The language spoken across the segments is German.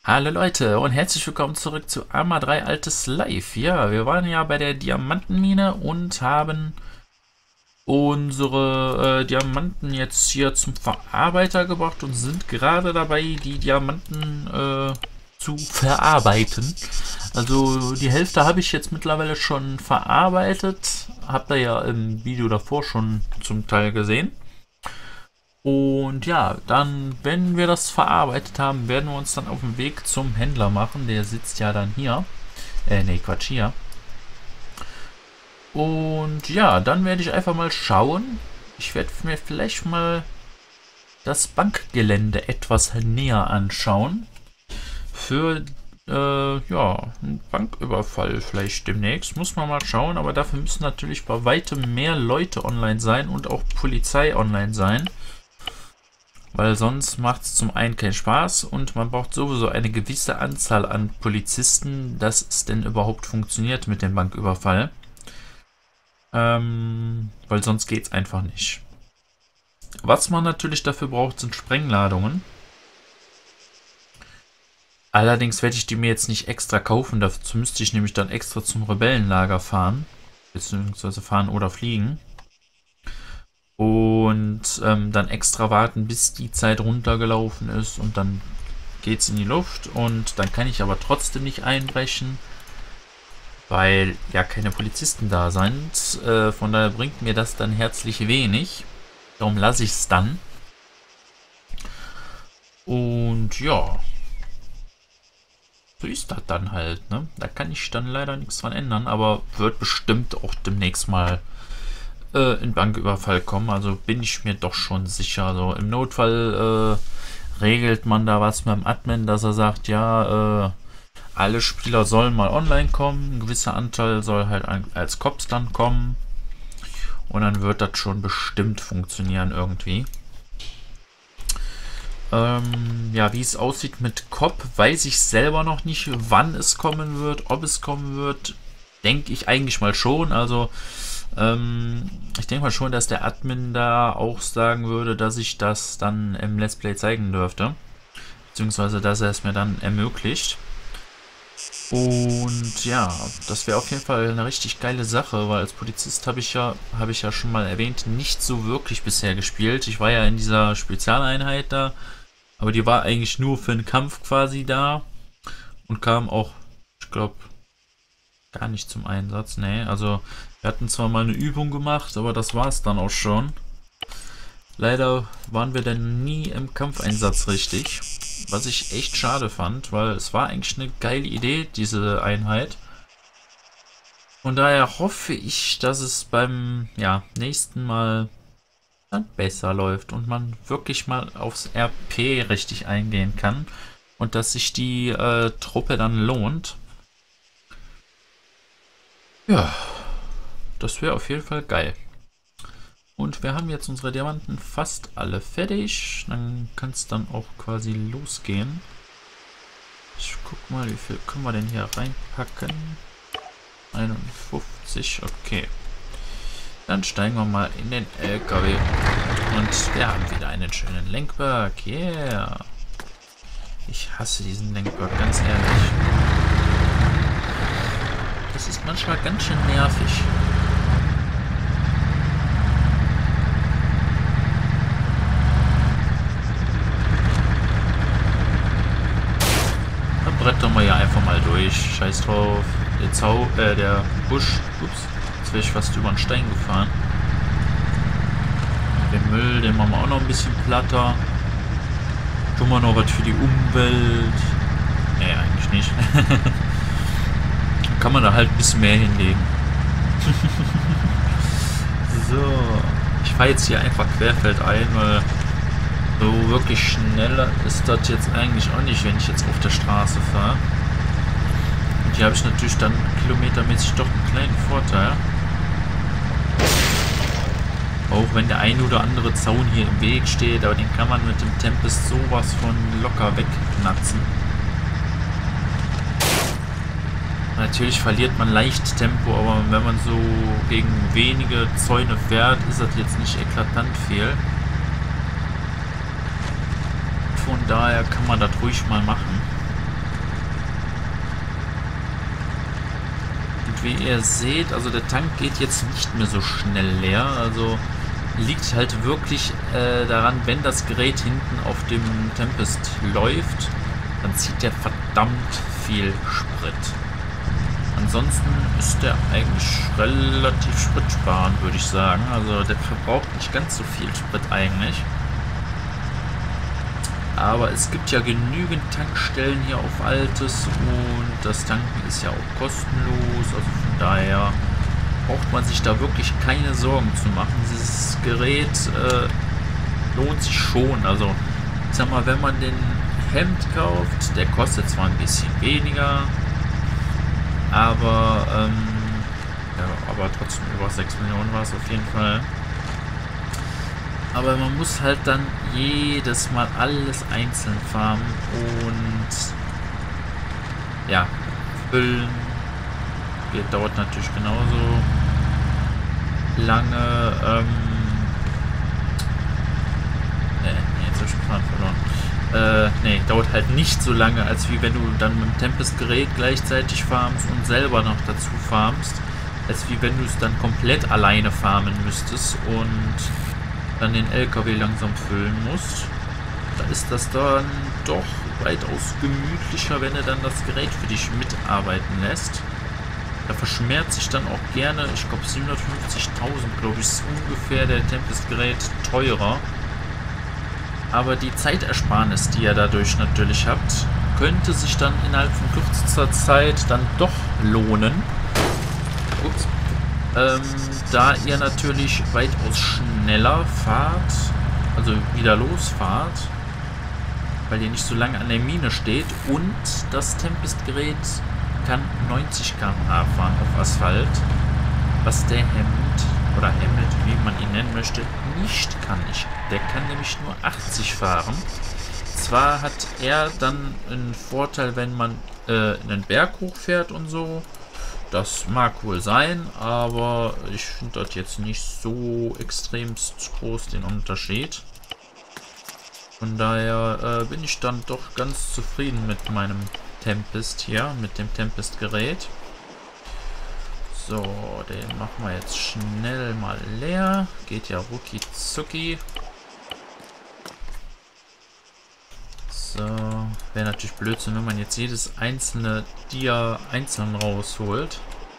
Hallo Leute und herzlich willkommen zurück zu Arma 3 Altes Live. Ja, wir waren ja bei der Diamantenmine und haben unsere Diamanten jetzt hier zum Verarbeiter gebracht und sind gerade dabei, die Diamanten zu verarbeiten. Also die Hälfte habe ich jetzt mittlerweile schon verarbeitet. Habt ihr ja im Video davor schon zum Teil gesehen. Und ja, dann, wenn wir das verarbeitet haben, werden wir uns dann auf den Weg zum Händler machen. Der sitzt ja dann hier. Nee, Quatsch, hier. Und ja, dann werde ich einfach mal schauen. Ich werde mir vielleicht mal das Bankgelände etwas näher anschauen. Für, ja, einen Banküberfall vielleicht demnächst. Muss man mal schauen. Aber dafür müssen natürlich bei weitem mehr Leute online sein und auch Polizei online sein. Weil sonst macht es zum einen keinen Spaß und man braucht sowieso eine gewisse Anzahl an Polizisten, dass es denn überhaupt funktioniert mit dem Banküberfall. Weil sonst geht es einfach nicht. Was man natürlich dafür braucht, sind Sprengladungen. Allerdings werde ich die mir jetzt nicht extra kaufen, dazu müsste ich nämlich dann extra zum Rebellenlager fahren. Beziehungsweise fahren oder fliegen. Und dann extra warten, bis die Zeit runtergelaufen ist und dann geht es in die Luft und dann kann ich aber trotzdem nicht einbrechen, weil ja keine Polizisten da sind. Von daher bringt mir das dann herzlich wenig. Darum lasse ich es dann. Und ja, so ist das dann halt, ne? Da kann ich dann leider nichts dran ändern, aber wird bestimmt auch demnächst mal in Banküberfall kommen, also bin ich mir doch schon sicher. Also im Notfall regelt man da was mit dem Admin, dass er sagt, ja, alle Spieler sollen mal online kommen, ein gewisser Anteil soll halt als Cops dann kommen und dann wird das schon bestimmt funktionieren irgendwie. Ja, wie es aussieht mit Cop, weiß ich selber noch nicht, wann es kommen wird, ob es kommen wird, denke ich eigentlich mal schon, also ich denke mal schon, dass der Admin da auch sagen würde, dass ich das dann im Let's Play zeigen dürfte. Beziehungsweise, dass er es mir dann ermöglicht. Und ja, das wäre auf jeden Fall eine richtig geile Sache, weil als Polizist habe ich ja schon mal erwähnt, nicht so wirklich bisher gespielt. Ich war ja in dieser Spezialeinheit da, aber die war eigentlich nur für den Kampf quasi da und kam auch, ich glaube, gar nicht zum Einsatz. Nee, also wir hatten zwar mal eine Übung gemacht, aber das war es dann auch schon. Leider waren wir dann nie im Kampfeinsatz richtig, was ich echt schade fand, weil es war eigentlich eine geile Idee, diese Einheit. Von daher hoffe ich, dass es beim nächsten Mal dann besser läuft und man wirklich mal aufs RP richtig eingehen kann und dass sich die Truppe dann lohnt. Ja, das wäre auf jeden Fall geil. Und wir haben jetzt unsere Diamanten fast alle fertig. Dann kann es dann auch quasi losgehen. Ich guck mal, wie viel können wir denn hier reinpacken? 51, okay. Dann steigen wir mal in den LKW. Und wir haben wieder einen schönen Lenkberg. Yeah. Ich hasse diesen Lenkberg, ganz ehrlich. Das ist manchmal ganz schön nervig. Dann brettern wir ja einfach mal durch. Scheiß drauf. Der Busch. Ups. Jetzt wäre ich fast über den Stein gefahren. Den Müll, den machen wir auch noch ein bisschen platter. Tun wir noch was für die Umwelt. Nee, eigentlich nicht. Kann man da halt ein bisschen mehr hinlegen. So, ich fahre jetzt hier einfach querfeldein, weil so wirklich schneller ist das jetzt eigentlich auch nicht, wenn ich jetzt auf der Straße fahre. Und hier habe ich natürlich dann kilometermäßig doch einen kleinen Vorteil. Auch wenn der ein oder andere Zaun hier im Weg steht, aber den kann man mit dem Tempest sowas von locker wegknatzen. Natürlich verliert man leicht Tempo, aber wenn man so gegen wenige Zäune fährt, ist das jetzt nicht eklatant viel. Von daher kann man das ruhig mal machen. wie ihr seht, also der Tank geht jetzt nicht mehr so schnell leer. Also liegt halt wirklich daran, wenn das Gerät hinten auf dem Tempest läuft, dann zieht der verdammt viel Sprit. Ansonsten ist der eigentlich relativ spritsparend, würde ich sagen. Also der verbraucht nicht ganz so viel Sprit eigentlich. Aber es gibt ja genügend Tankstellen hier auf Altes und das Tanken ist ja auch kostenlos. Also von daher braucht man sich da wirklich keine Sorgen zu machen. Dieses Gerät lohnt sich schon. Also ich sag mal, wenn man den Hemd kauft, der kostet zwar ein bisschen weniger, aber aber trotzdem über 6 Millionen war es auf jeden Fall. Aber man muss halt dann jedes Mal alles einzeln farmen und ja, füllen. Dauert natürlich genauso lange. Jetzt habe ich den Faden verloren. Dauert halt nicht so lange, als wie wenn du dann mit dem Tempest-Gerät gleichzeitig farmst und selber noch dazu farmst, als wie wenn du es dann komplett alleine farmen müsstest und dann den LKW langsam füllen musst. Da ist das dann doch weitaus gemütlicher, wenn er dann das Gerät für dich mitarbeiten lässt. Da verschmerzt sich dann auch gerne, ich glaube 750.000, glaube ich, ist ungefähr der Tempest-Gerät teurer. Aber die Zeitersparnis, die ihr dadurch natürlich habt, könnte sich dann innerhalb von kürzester Zeit dann doch lohnen. Ups. Da ihr natürlich weitaus schneller fahrt, also wieder losfahrt, weil ihr nicht so lange an der Mine steht und das Tempest-Gerät kann 90 km/h fahren auf Asphalt, was der Hemd oder Hemmet, wie man ihn nennen möchte, nicht kann. Der kann nämlich nur 80 fahren. Zwar hat er dann einen Vorteil, wenn man einen Berg hochfährt und so. Das mag wohl sein, aber ich finde das jetzt nicht so extremst groß, den Unterschied. Von daher bin ich dann doch ganz zufrieden mit meinem Tempest hier, mit dem Tempest-Gerät. So, den machen wir jetzt schnell mal leer. Geht ja rucki zucki. So, wäre natürlich Blödsinn, wenn man jetzt jedes einzelne Dia einzeln rausholt.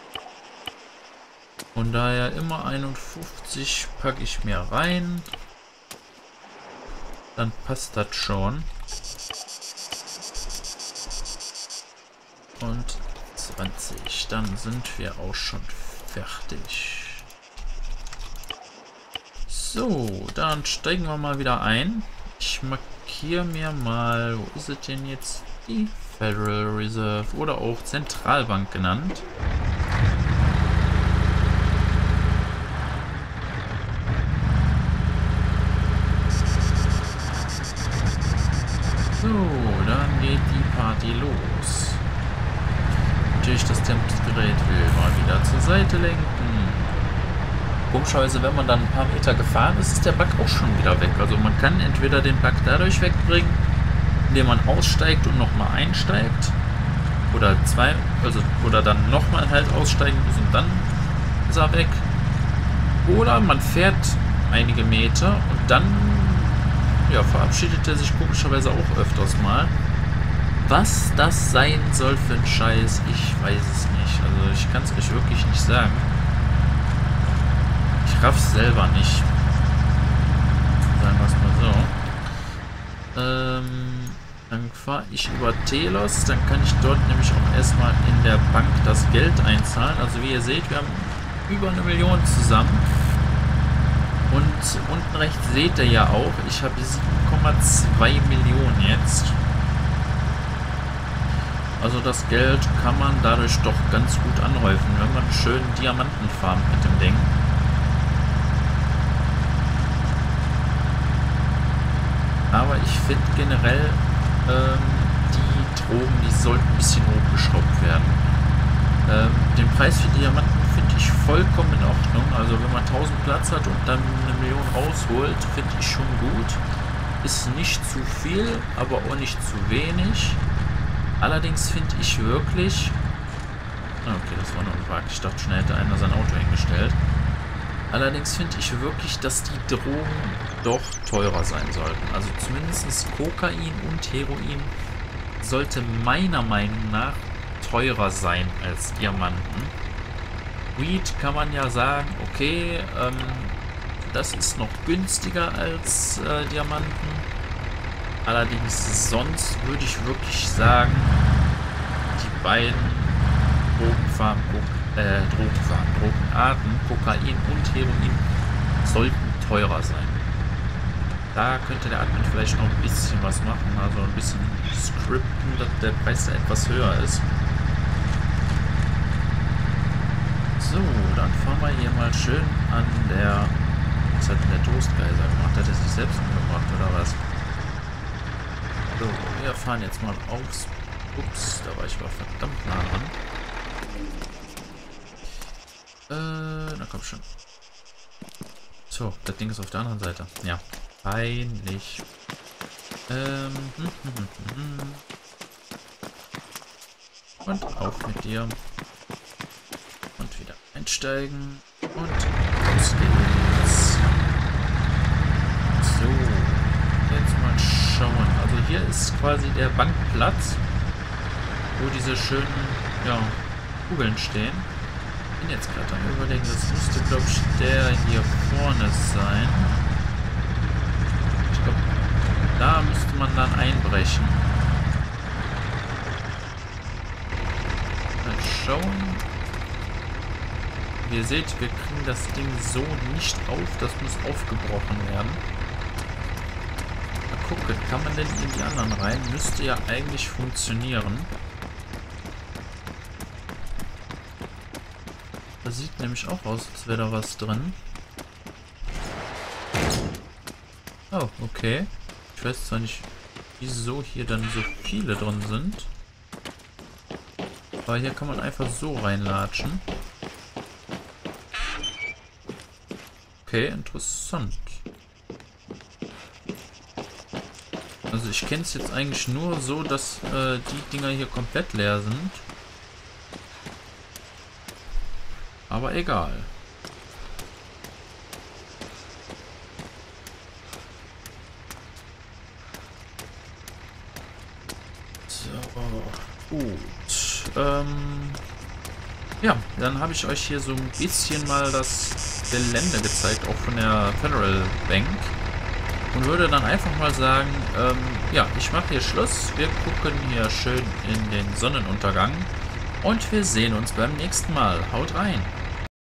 Von daher immer 51 packe ich mir rein. Dann passt das schon. Und 20, dann sind wir auch schon fertig. So, dann steigen wir mal wieder ein. Ich markiere mir mal, wo ist es denn jetzt? Die Federal Reserve oder auch Zentralbank genannt. So, dann geht die Party los. Natürlich, das Tempest-Gerät will mal wieder zur Seite lenken. Komischerweise, wenn man dann ein paar Meter gefahren ist, ist der Bug auch schon wieder weg. Also man kann entweder den Bug dadurch wegbringen, indem man aussteigt und nochmal einsteigt. Oder oder dann nochmal halt aussteigen muss und dann ist er weg. Oder man fährt einige Meter und dann verabschiedet er sich komischerweise auch öfters mal. Was das sein soll für ein Scheiß, ich weiß es nicht. Also ich kann es euch wirklich nicht sagen. Ich raff's selber nicht. Sagen wir es mal so. Dann fahre ich über Telos. Dann kann ich dort nämlich auch erstmal in der Bank das Geld einzahlen. Also wie ihr seht, wir haben über 1 Million zusammen. Und unten rechts seht ihr ja auch, ich habe 7,2 Millionen jetzt. Also das Geld kann man dadurch doch ganz gut anhäufen, wenn man schön Diamanten farmt mit dem Ding. Aber ich finde generell, die Drogen, die sollten ein bisschen hochgeschraubt werden. Den Preis für Diamanten finde ich vollkommen in Ordnung. Also wenn man 1000 Platz hat und dann 1 Million rausholt, finde ich schon gut. Ist nicht zu viel, aber auch nicht zu wenig. Allerdings finde ich wirklich, Okay, das war nur ein Wrack. Ich dachte schon, er hätte einer sein Auto hingestellt. Allerdings finde ich wirklich, dass die Drogen doch teurer sein sollten. Also zumindest Kokain und Heroin sollte meiner Meinung nach teurer sein als Diamanten. Weed kann man ja sagen, okay, das ist noch günstiger als Diamanten. Allerdings sonst würde ich wirklich sagen, die beiden Drogenarten, Kokain und Heroin, sollten teurer sein. Da könnte der Admin vielleicht noch ein bisschen was machen, also ein bisschen scripten, dass der Preis da etwas höher ist. So, dann fahren wir hier mal schön an der... Was hat denn der Toastgeiser gemacht? Hat er sich selbst umgebracht oder was? So, wir fahren jetzt mal aufs... Ups, da war ich mal verdammt nah dran. Na komm schon. So, das Ding ist auf der anderen Seite. Ja, peinlich. Und auf mit dir. Und wieder einsteigen. Und los geht's. So, jetzt mal schauen. Also hier ist quasi der Bankplatz, wo diese schönen, ja, Kugeln stehen. Ich bin jetzt gerade am Überlegen, das müsste, glaube ich, der hier vorne sein. Ich glaube, da müsste man dann einbrechen. Mal schauen. Wie ihr seht, wir kriegen das Ding so nicht auf. Das muss aufgebrochen werden. Mal gucken, kann man denn in die anderen rein? Müsste ja eigentlich funktionieren. Das sieht nämlich auch aus, als wäre da was drin. Oh, okay. Ich weiß zwar nicht, wieso hier dann so viele drin sind. Aber hier kann man einfach so reinlatschen. Okay, interessant. Also ich kenne es jetzt eigentlich nur so, dass die Dinger hier komplett leer sind. Aber egal. So, gut. Ja, dann habe ich euch hier so ein bisschen mal das Gelände gezeigt, auch von der Federal Bank. Und würde dann einfach mal sagen, ja, ich mache hier Schluss. Wir gucken hier schön in den Sonnenuntergang. Und wir sehen uns beim nächsten Mal. Haut rein!